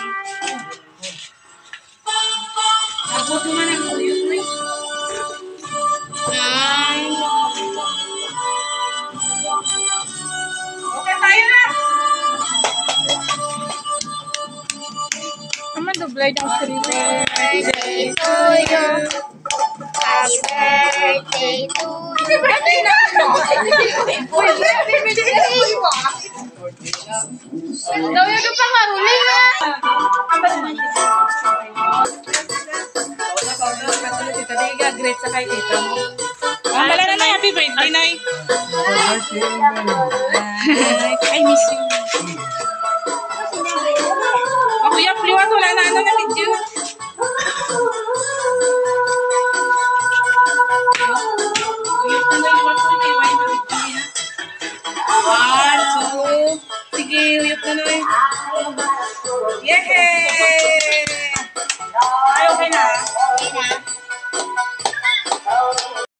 Ako naman ang uyot mo. Okay, tayo na! Naman dublay ng server. Birthday to you. Happy birthday to you. Happy birthday na! Gawin ko pang maruling na. Great sa kay tita mo. Wala na lang, happy birthday, Nay. I miss you. Ako yung pliwat, wala na ano na video. Uyot na na yung ako, may iwan yung video niya. 1, 2, sige, uyot na na yun. Yehey! Ay, okay na. Okay na.